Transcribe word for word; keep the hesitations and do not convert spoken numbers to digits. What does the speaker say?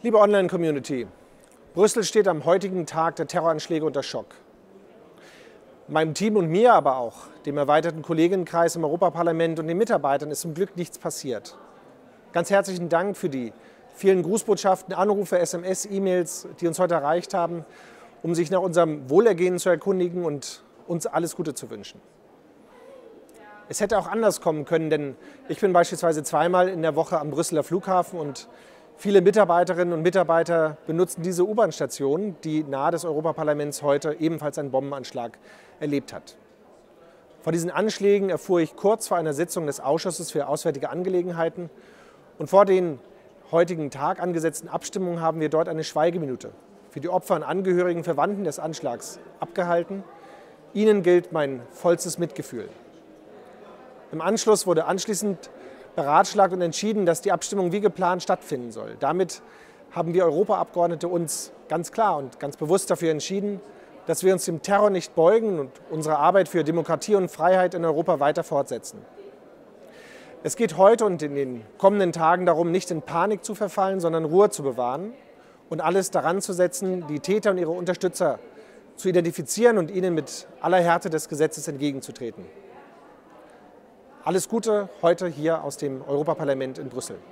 Liebe Online-Community, Brüssel steht am heutigen Tag der Terroranschläge unter Schock. Meinem Team und mir, aber auch dem erweiterten Kollegenkreis im Europaparlament und den Mitarbeitern ist zum Glück nichts passiert. Ganz herzlichen Dank für die vielen Grußbotschaften, Anrufe, S M S, E-Mails, die uns heute erreicht haben, um sich nach unserem Wohlergehen zu erkundigen und uns alles Gute zu wünschen. Es hätte auch anders kommen können, denn ich bin beispielsweise zweimal in der Woche am Brüsseler Flughafen und viele Mitarbeiterinnen und Mitarbeiter benutzen diese U-Bahn-Station, die nahe des Europaparlaments heute ebenfalls einen Bombenanschlag erlebt hat. Von diesen Anschlägen erfuhr ich kurz vor einer Sitzung des Ausschusses für Auswärtige Angelegenheiten und vor den heutigen Tag angesetzten Abstimmungen haben wir dort eine Schweigeminute für die Opfer und Angehörigen, Verwandten des Anschlags abgehalten. Ihnen gilt mein vollstes Mitgefühl. Im Anschluss wurde anschließend beratschlagt und entschieden, dass die Abstimmung wie geplant stattfinden soll. Damit haben wir Europaabgeordnete uns ganz klar und ganz bewusst dafür entschieden, dass wir uns dem Terror nicht beugen und unsere Arbeit für Demokratie und Freiheit in Europa weiter fortsetzen. Es geht heute und in den kommenden Tagen darum, nicht in Panik zu verfallen, sondern Ruhe zu bewahren und alles daran zu setzen, die Täter und ihre Unterstützer zu identifizieren und ihnen mit aller Härte des Gesetzes entgegenzutreten. Alles Gute heute hier aus dem Europaparlament in Brüssel.